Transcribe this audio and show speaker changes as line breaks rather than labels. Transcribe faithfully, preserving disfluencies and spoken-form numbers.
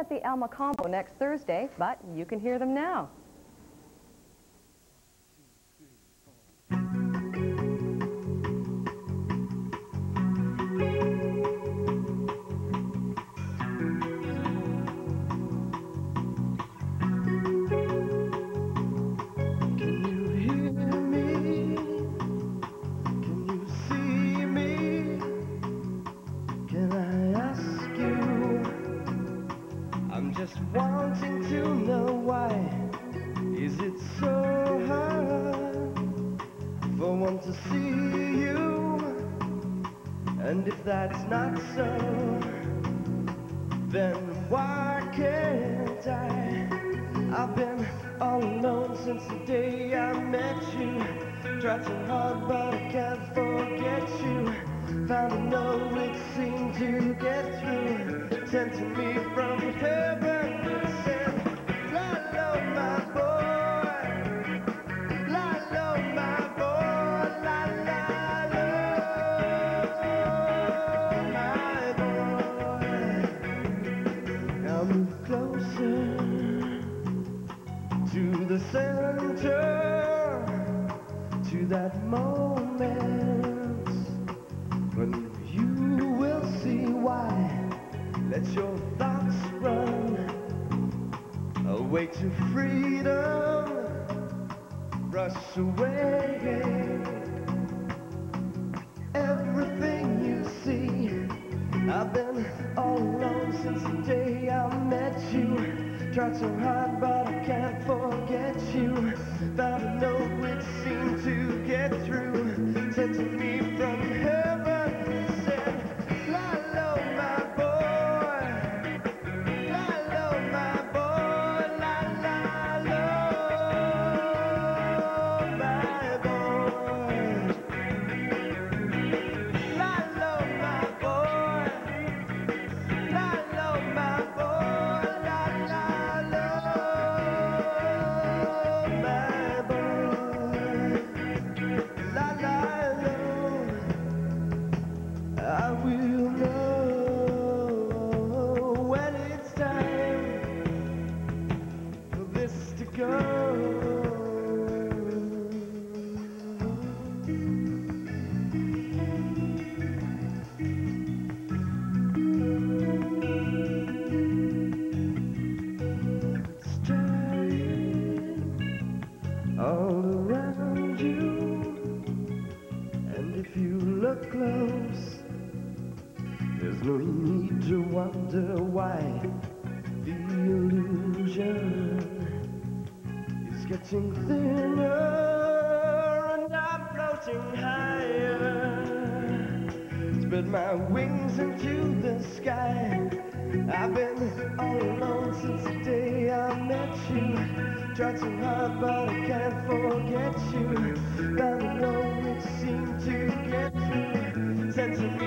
at the El Mocambo next Thursday, but you can hear them now.
Just wanting to know why is it so hard for one to see you, and if that's not so, then why can't I? I've been all alone since the day I met you, tried so hard but I can't forget you, found a note which seemed to get through, sent to me from heaven. Closer to the center, to that moment when you will see why. Let your thoughts run away to freedom, brush away everything you see. I've been all alone since the day I met you, tried so hard but I can't forget you, found a note which seemed to get through, sent to me from heaven, said, lie low my boy, lie low my boy, lie, lie low my boy, lie low my boy. I will know when it's time for this to go. All around you, and if you look close, there's no need to wonder why. The illusion is getting thinner and I'm floating higher. Spread my wings into the sky. I've been all alone since the day I met you, tried so hard but I can't forget you, found a note which seemed to get through, sent to me